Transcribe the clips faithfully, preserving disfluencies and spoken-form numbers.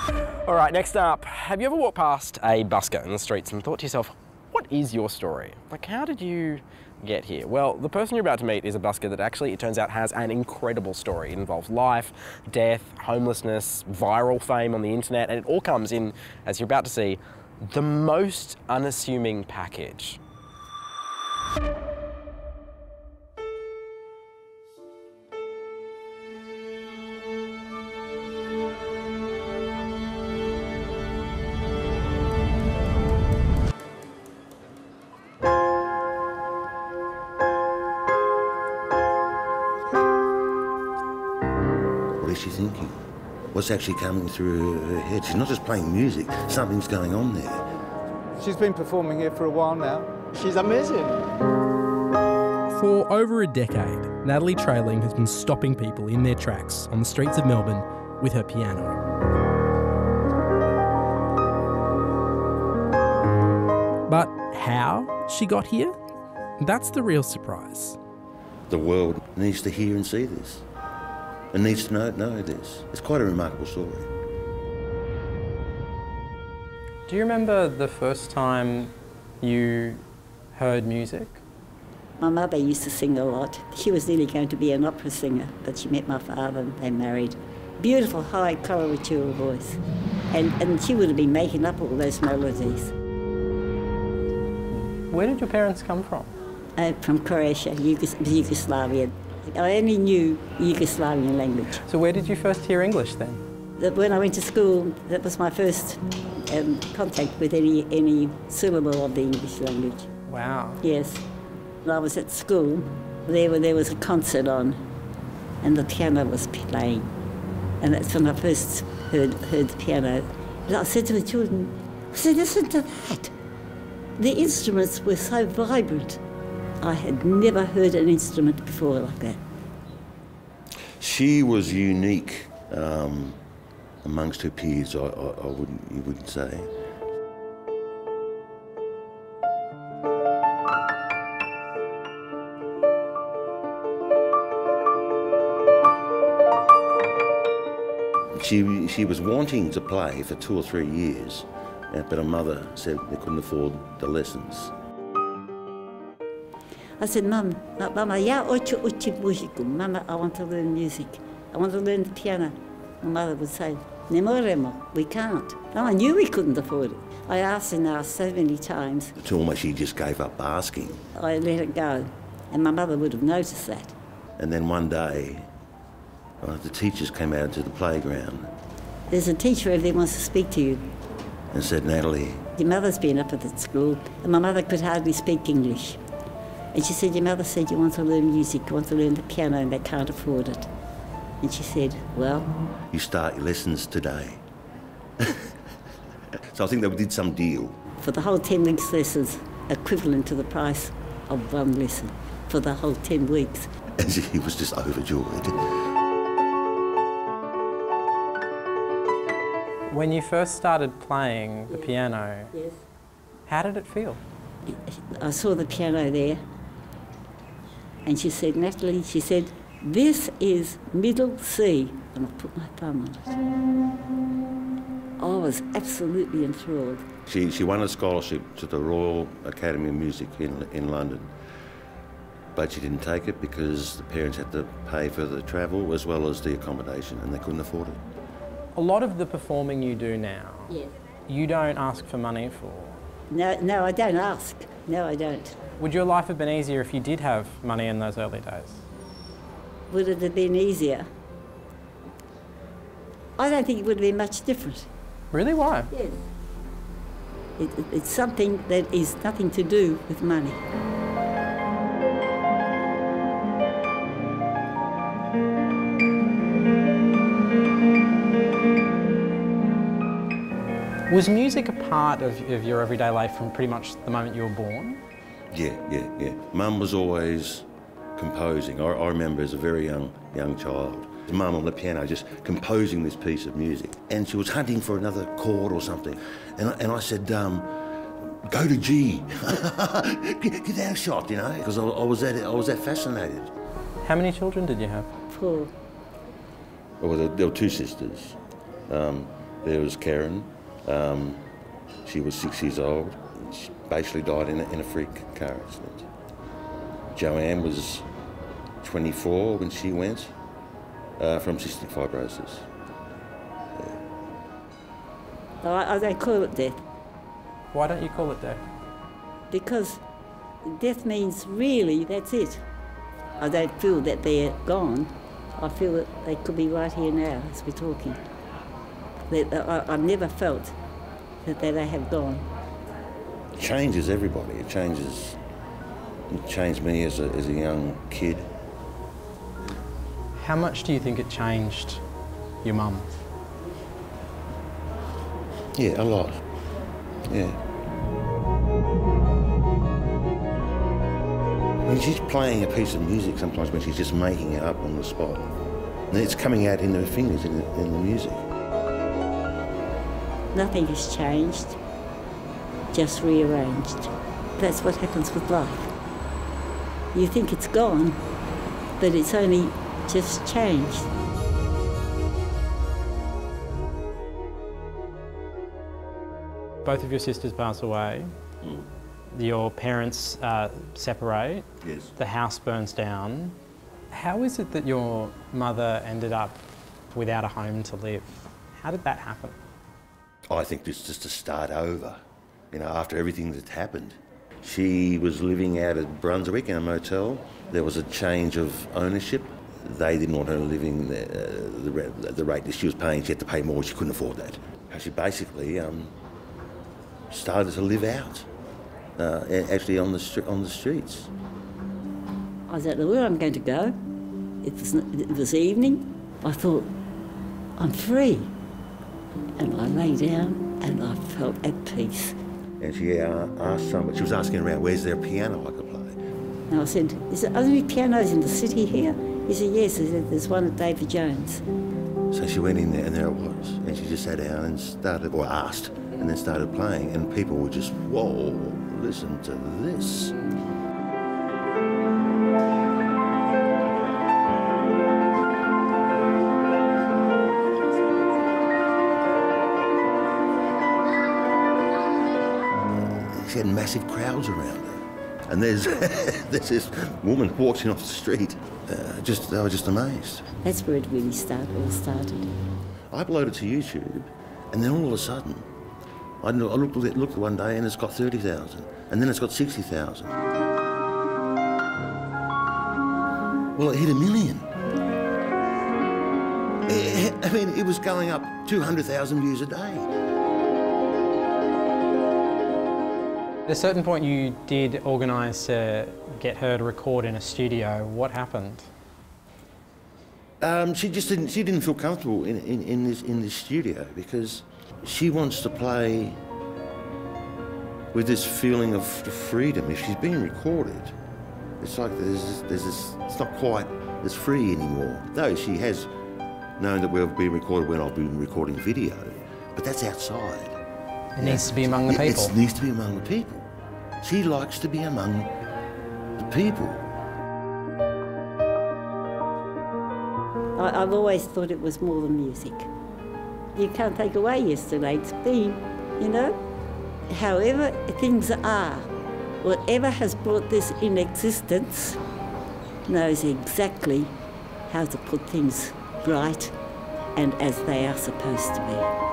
All right, next up, have you ever walked past a busker in the streets and thought to yourself, what is your story? Like, how did you get here? Well, the person you're about to meet is a busker that actually, it turns out, has an incredible story. It involves life, death, homelessness, viral fame on the internet, and it all comes in, as you're about to see, the most unassuming package. What is she thinking? What's actually coming through her head? She's not just playing music, something's going on there. She's been performing here for a while now. She's amazing. For over a decade, Natalie Trailing has been stopping people in their tracks on the streets of Melbourne with her piano. But how she got here? That's the real surprise. The world needs to hear and see this. It needs to know, know this. It's quite a remarkable story. Do you remember the first time you heard music? My mother used to sing a lot. She was nearly going to be an opera singer, but she met my father and they married. Beautiful, high, coloratura voice. And, and she would have been making up all those melodies. Where did your parents come from? Uh, from Croatia, Yugos Yugoslavia. I only knew Yugoslavian language. So where did you first hear English then? When I went to school, that was my first um, contact with any, any syllable of the English language. Wow. Yes. When I was at school, there, there was a concert on and the piano was playing. And that's when I first heard, heard the piano. And I said to the children, I said, listen to that. The instruments were so vibrant. I had never heard an instrument before like that. She was unique um, amongst her peers, I, I, I wouldn't, you wouldn't say. She, she was wanting to play for two or three years, uh, but her mother said they couldn't afford the lessons. I said, Mum, Mama, ja hoću učiti muziku. Mama, I want to learn music. I want to learn the piano. My mother would say, ne moremo, we can't. No, I knew we couldn't afford it. I asked and asked so many times. It's almost she just gave up asking. I let it go, and my mother would have noticed that. And then one day, uh, the teachers came out to the playground. There's a teacher over there who wants to speak to you. And said, Natalie. Your mother's been up at the school, and my mother could hardly speak English. And she said, your mother said you want to learn music, you want to learn the piano, and they can't afford it. And she said, well... You start your lessons today. So I think they did some deal. For the whole ten weeks lessons, equivalent to the price of one lesson for the whole ten weeks. And he was just overjoyed. When you first started playing the yes. piano, yes. How did it feel? I saw the piano there, and she said, Natalie, she said, this is middle C. And I put my thumb on it. I was absolutely enthralled. She, she won a scholarship to the Royal Academy of Music in, in London, but she didn't take it because the parents had to pay for the travel as well as the accommodation, and they couldn't afford it. A lot of the performing you do now, yes. you don't ask for money for. No, no, I don't ask. No, I don't. Would your life have been easier if you did have money in those early days? Would it have been easier? I don't think it would have been much different. Really? Why? Yes. It, it, it's something that is nothing to do with money. Was music a part of, of your everyday life from pretty much the moment you were born? Yeah, yeah, yeah. Mum was always composing. I, I remember as a very young, young child, Mum on the piano just composing this piece of music. And she was hunting for another chord or something. And I, and I said, um, go to G. Give that a shot, you know, because I, I, was that, I was that fascinated. How many children did you have? Four. Well, there, there were two sisters. Um, There was Karen. Um, she was six years old. She basically died in a, in a freak car accident. Joanne was twenty-four when she went uh, from cystic fibrosis. Yeah. I, I don't call it death. Why don't you call it death? Because death means really that's it. I don't feel that they're gone. I feel that they could be right here now as we're talking. That, I, I've never felt that they have gone. It changes everybody. It changes. It changed me as a, as a young kid. How much do you think it changed your mum? Yeah, a lot. Yeah. I mean, she's playing a piece of music sometimes when she's just making it up on the spot. And it's coming out in her fingers in the, in the music. Nothing has changed, just rearranged. That's what happens with life. You think it's gone, but it's only just changed. Both of your sisters pass away. Mm. Your parents uh, separate. Yes. The house burns down. How is it that your mother ended up without a home to live? How did that happen? I think it's just to start over, you know, after everything that happened. She was living out at Brunswick in a motel. There was a change of ownership. They didn't want her living the, the, the rate that she was paying. She had to pay more. She couldn't afford that. She basically um, started to live out, uh, actually on the, on the streets. I don't know where I'm going to go. It was, it was evening. I thought, I'm free. And I lay down and I felt at peace. And she uh, asked someone, she was asking around, where's there a piano I could play? And I said, is there other pianos in the city here? He said, yes. He said, there's one at David Jones. So she went in there and there it was. And she just sat down and started, or asked, and then started playing. And people were just, whoa, listen to this. She had massive crowds around her. And there's, there's this woman walking off the street. Uh, just, I was just amazed. That's where it really started, all started. I uploaded to YouTube, and then all of a sudden, I looked, looked one day and it's got thirty thousand, and then it's got sixty thousand. Well, it hit a million. I mean, it was going up two hundred thousand views a day. At a certain point you did organise to get her to record in a studio. What happened? Um, she just didn't, she didn't feel comfortable in, in, in, this, in this studio because she wants to play with this feeling of freedom. If she's being recorded, it's like there's, there's this, it's not quite as free anymore. Though she has known that we'll be recorded when I've been recording video, but that's outside. It yeah. needs to be among the people. It needs to be among the people. She likes to be among the people. I, I've always thought it was more than music. You can't take away yesterday's been, you know? However things are, whatever has brought this in existence knows exactly how to put things right and as they are supposed to be.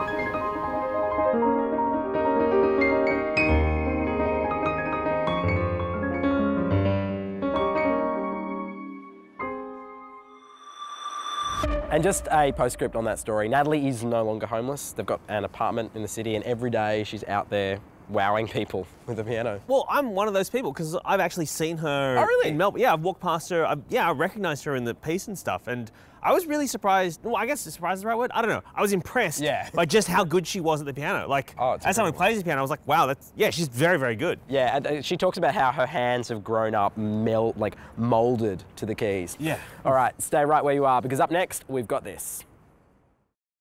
And just a postscript on that story, Natalie is no longer homeless. They've got an apartment in the city and every day she's out there wowing people with a piano. Well, I'm one of those people because I've actually seen her oh, really? in Melbourne. Yeah, I've walked past her. I've, yeah, I recognised her in the piece and stuff. And I was really surprised. Well, I guess surprised is the right word. I don't know. I was impressed yeah. by just how good she was at the piano. Like, oh, as someone who plays the piano, I was like, wow, that's, yeah, she's very, very good. Yeah, and she talks about how her hands have grown up, melt, like moulded to the keys. Yeah. All right, stay right where you are because up next, we've got this.